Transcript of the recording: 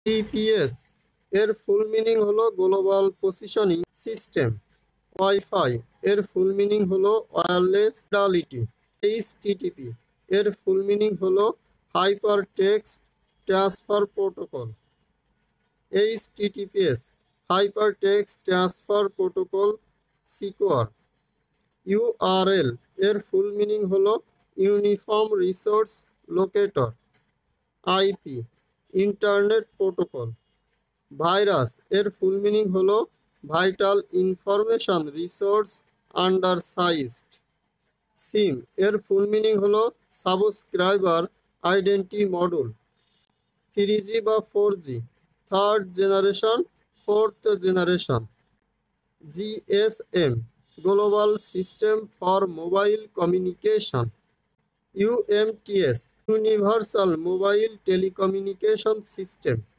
TPS এর full meaning হলো global positioning system. Wifi এর ফুল মিনিং হলো ওয়্যারলেস মডালিটি। এইচটিটিপি এর ফুল মিনিং হলো hyper text transfer protocol. HTTPS hyper text transfer protocol secure. URL এর full meaning হলো uniform resource locator. IP internet protocol. Virus এর full meaning হলো vital information resource undersized. SIM এর full meaning হলো subscriber identity module. 3G বা 4G third generation fourth generation. GSM global system for mobile communication. UMTS universal mobile telecommunication system.